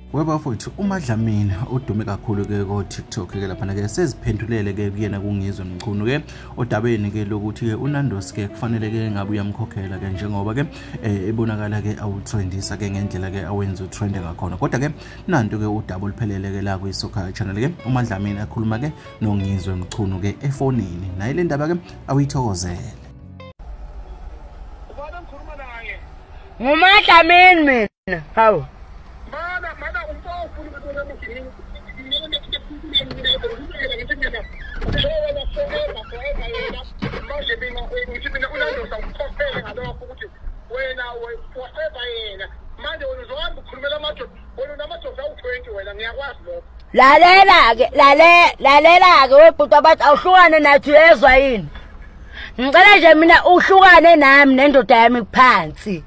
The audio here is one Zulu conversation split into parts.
Webafowethu uMadlamini udume kakhulu ke ko TikTok ke lapha ke seziphendulele ke kuyena kungizwe Mchunu ke odabeni ke lokuthi ke uNandosi ke kufanele ke ngabe uyamkhokhela ke njengoba ke ebonakala ke awutrendisa ke ngendlela ke awenza utrend ngakhona kodwa ke nanto ke udaba oliphelele ke la ku Soccer Channel ke uMadlamini akhuluma ke nongizwe Mchunu ke efonini nayi lendaba ke awuyithokozele. uMadlamini mina hawu lalela ke webhuti abathi awuhlukane nathi ezwa yini ngicela nje mina uhlukane nami nendoda yami phansi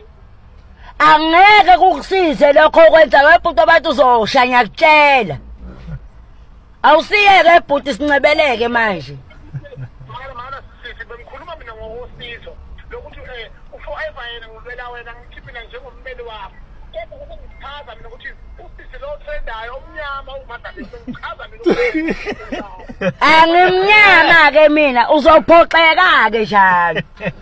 angeke kukusize lokho okwenza webhuti abathi uzoshanya kutshela awusiyeke webhuti sincebeleke manje mana sisi bengikhuluma mina ngosizo lokuthi uforever yena ngivela wena ngikhipina njengommeli wakho kodwa ukuchaza mina ukuthi usisi lo trendayo omnyama uMadlamini bengichaza mina angimnyama ke mina uzophoxeka ke njalo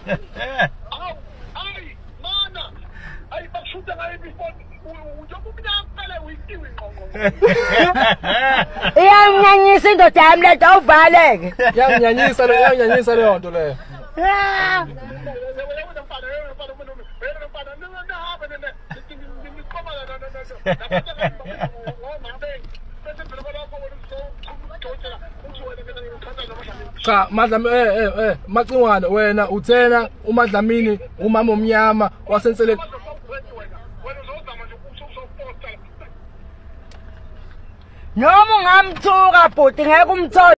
iyanyanyisa indoda yami lento awuvaleke yanyanyisa leyo nto leyo cha Madlamini macingwane wena uthena uMadlamini umama omnyama wasensele noma ungamthuka bhuti ngeke umthola